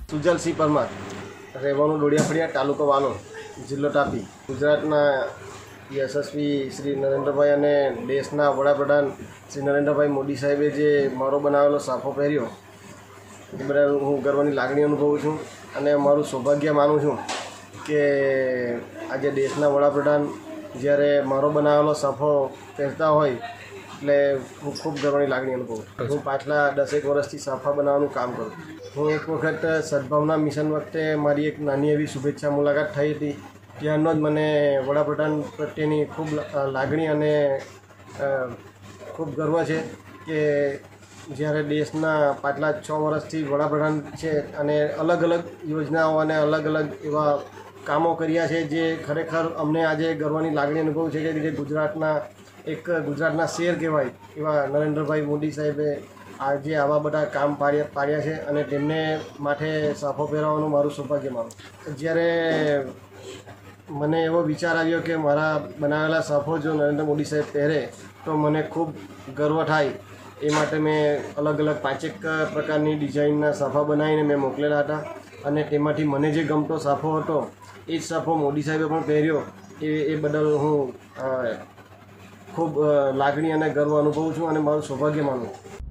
સુજલસિંહ પરમાર, રહેવાનું ડોડિયાફળિયા, તાલુકો વાલોડ, જિલ્લો તાપી. ગુજરાતના યશસ્વી શ્રી નરેન્દ્રભાઈ અને દેશના વડાપ્રધાન શ્રી નરેન્દ્રભાઈ મોદી સાહેબે જે મારો બનાવેલો સાફો પહેર્યો એ બદલ હું ગર્વની લાગણી અનુભવું છું અને મારું સૌભાગ્ય માનું છું કે આજે દેશના વડાપ્રધાન જ્યારે મારો બનાવેલો સાફો પહેરતા હોય એટલે હું ખૂબ ગર્વની લાગણી અનુભવું. હું પાછલા 10 વર્ષથી સાફા બનાવવાનું કામ કરું. હું એક વખત સદભાવના મિશન વખતે મારી એક નાની એવી શુભેચ્છા મુલાકાત થઈ હતી. ત્યારનો જ મને વડાપ્રધાન પ્રત્યેની ખૂબ લાગણી અને ખૂબ ગર્વ છે કે જ્યારે દેશના પાછલા 6 વર્ષથી વડાપ્રધાન છે અને અલગ અલગ યોજનાઓ અને અલગ અલગ એવા કામો કર્યા છે જે ખરેખર અમને આજે ગર્વની લાગણી અનુભવ છે કે જે ગુજરાતના શેર કહેવાય એવા નરેન્દ્રભાઈ મોદી સાહેબે આજે આવા બધા કામ પાડ્યા છે અને તેમને માટે સાફો પહેરાવવાનું મારું સૌભાગ્ય માનું. જ્યારે મને એવો વિચાર આવ્યો કે મારા બનાવેલા સાફો જો નરેન્દ્ર મોદી સાહેબ પહેરે તો મને ખૂબ ગર્વ થાય, એ માટે મેં અલગ અલગ 5 પ્રકારની ડિઝાઇનના સાફા બનાવીને મેં મોકલેલા હતા અને તેમાંથી મને જે ગમતો સાફો હતો એ જ સાફો મોદી સાહેબે પણ પહેર્યો. એ બદલ હું ખૂબ લાગણી અને ગર્વ અનુભવું છું અને મારું સૌભાગ્ય માનું.